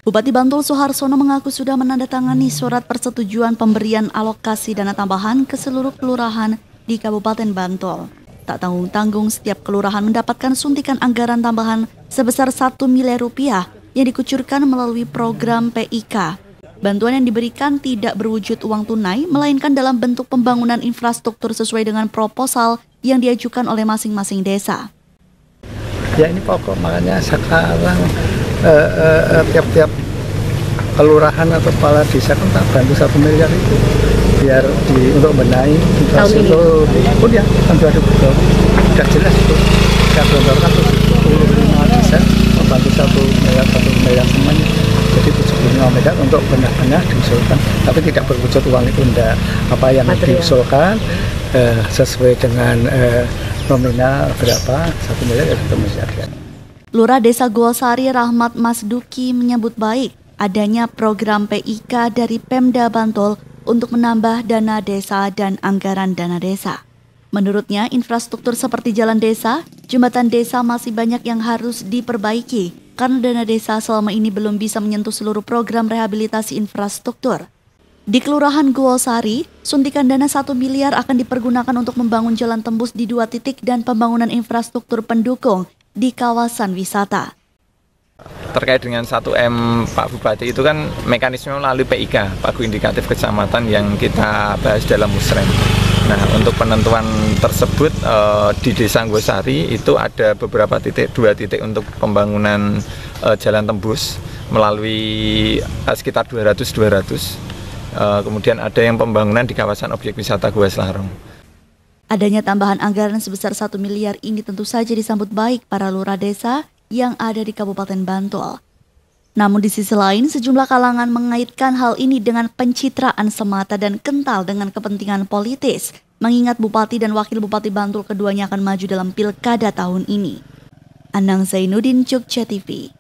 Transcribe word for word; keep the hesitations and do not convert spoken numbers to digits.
Bupati Bantul Suharsono mengaku sudah menandatangani surat persetujuan pemberian alokasi dana tambahan ke seluruh kelurahan di Kabupaten Bantul. Tak tanggung-tanggung, setiap kelurahan mendapatkan suntikan anggaran tambahan sebesar satu miliar rupiah yang dikucurkan melalui program P I K. Bantuan yang diberikan tidak berwujud uang tunai, melainkan dalam bentuk pembangunan infrastruktur sesuai dengan proposal yang diajukan oleh masing-masing desa. Ya ini pokok, makanya sekarang eh, eh, tiap-tiap kelurahan atau kepala desa kan tak bantu satu miliar itu biar di untuk benahi infrastruktur. Oh ya, kan dua ribu dua puluh sudah jelas itu. Saya gelontorkan tujuh puluh lima desa membantu satu miliar satu miliar semuanya. Jadi tujuh puluh lima miliar untuk benar-benar diusulkan, tapi tidak berwujud uang itu enggak. Apa yang material diusulkan eh, sesuai dengan eh, nominal berapa satu miliar ya satu miliar. Lurah Desa Golsari Rahmat Masduki menyambut baik adanya program P I K dari Pemda Bantul untuk menambah dana desa dan anggaran dana desa. Menurutnya, infrastruktur seperti jalan desa, jembatan desa masih banyak yang harus diperbaiki karena dana desa selama ini belum bisa menyentuh seluruh program rehabilitasi infrastruktur. Di Kelurahan Golsari, suntikan dana satu miliar akan dipergunakan untuk membangun jalan tembus di dua titik dan pembangunan infrastruktur pendukung di kawasan wisata. Terkait dengan satu M Pak Bupati itu kan mekanisme melalui P I K, Pagu Indikatif Kecamatan yang kita bahas dalam musrem. Nah, untuk penentuan tersebut eh, di Desa Golsari itu ada beberapa titik, dua titik untuk pembangunan eh, jalan tembus melalui eh, sekitar dua ratus dua ratus. Eh, kemudian ada yang pembangunan di kawasan objek wisata Gua Selarong. Adanya tambahan anggaran sebesar satu miliar ini tentu saja disambut baik para lurah desa yang ada di Kabupaten Bantul. Namun di sisi lain, sejumlah kalangan mengaitkan hal ini dengan pencitraan semata dan kental dengan kepentingan politis, mengingat Bupati dan Wakil Bupati Bantul keduanya akan maju dalam pilkada tahun ini. Anang Zainuddin, Jogja T V.